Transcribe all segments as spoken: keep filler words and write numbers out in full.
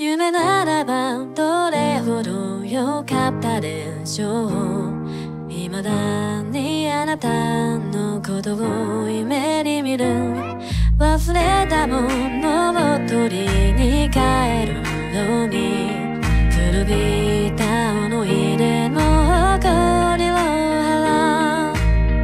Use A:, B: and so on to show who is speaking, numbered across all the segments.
A: 夢ならばどれほど良かったでしょう。未だにあなたのことを夢に見る。忘れたものを取りに帰るように、古びた思い出の誇りを払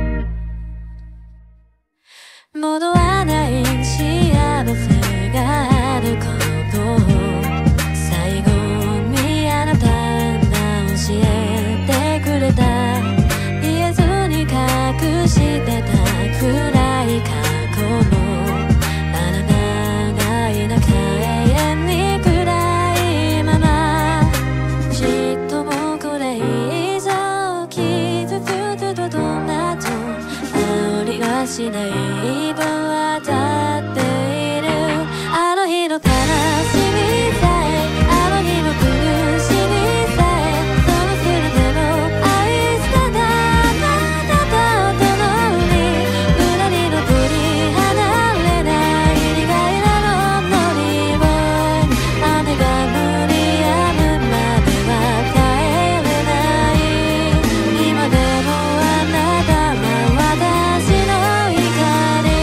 A: う。戻らない幸せがあることを最後にあなたが教えてくれた。言えずに隠してた暗い過去も、あなたがいなきゃ永遠に暗いまま。ちっともこれ以上傷つくことなどありはしないとわかっている。あの日の悲しみさえ、あの日の苦しみさえ、その全てを愛しただあなたと共に、裏に残り離れない苦いなのにを雨が降り止むまでは帰れない。今でもあなたは私の怒り。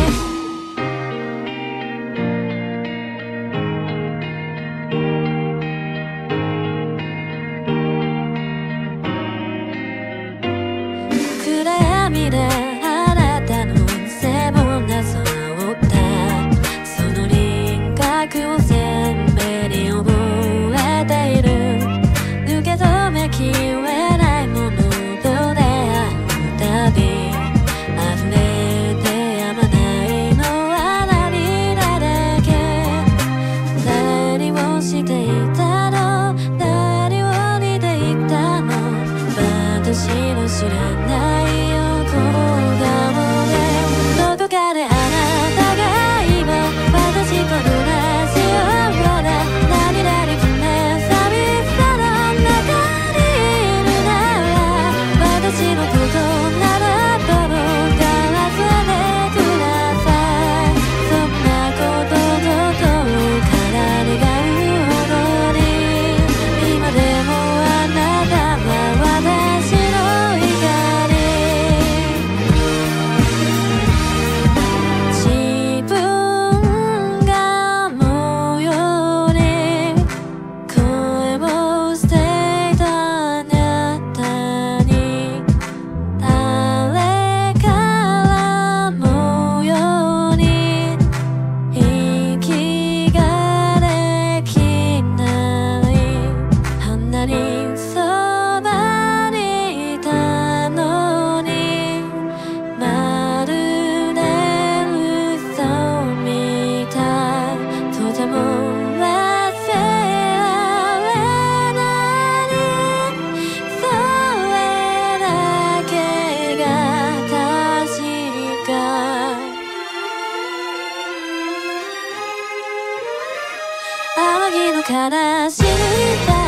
A: 暗闇であなたの背もなさを追った。その輪郭を鮮明に覚えている。受け止めきれないものと出会うたび、溢れてやまないのは涙だけ。何をしていたの、何を似ていたの、私の知らない横顔で、どこかであなたが今私と同じような涙に詰め寂しさの中にいるなら、私のことならどうか忘れてください。そんなこととから願うほどに、今でもあなたは私の怒り。自分が模様に声を捨てたあなたに、誰から模様に息ができない。あんなにそばにいたのに、まるで嘘みたい。とても忘れられない。それだけが確か。あの日の悲しみさ